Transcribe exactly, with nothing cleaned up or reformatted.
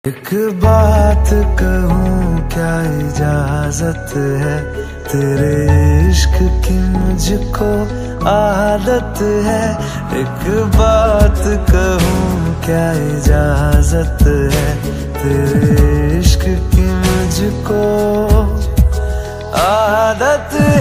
एक बात कहूँ क्या इजाजत है, तेरे इश्क की मुझको आदत है। एक बात कहूँ क्या इजाजत है, तेरे इश्क की मुझको आदत